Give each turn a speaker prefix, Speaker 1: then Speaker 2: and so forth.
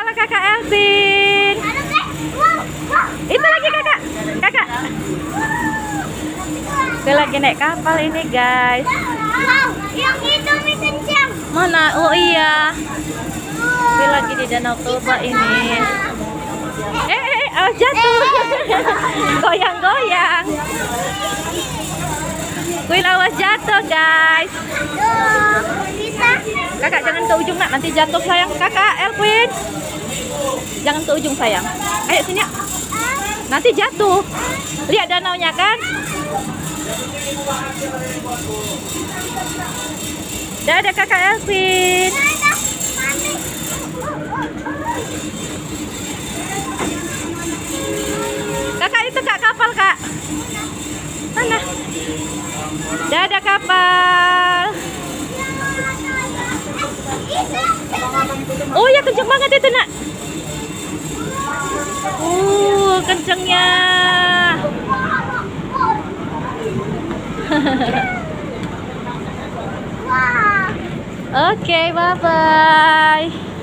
Speaker 1: Halo kakak Elvin. Itu lagi kakak. Kakak. Kita lagi naik kapal ini guys.
Speaker 2: Yang itu mie kencang.
Speaker 1: Mana? Oh iya. Kita lagi di Danau Toba ini. Jatuh. Goyang-goyang. Kuil awas jatuh guys.
Speaker 2: Kita.
Speaker 1: Kakak jangan ke ujung nak, nanti jatuh sayang. Kakak Elvin. Jangan ke ujung sayang. Ayo sini. Nanti jatuh. Lihat danaunya kan? Dadah kakak Elvin. Kakak itu kak kapal kak. Mana? Dadah kapal. Oh ya kenceng banget itu nak. Kencengnya. Oke, bye bye.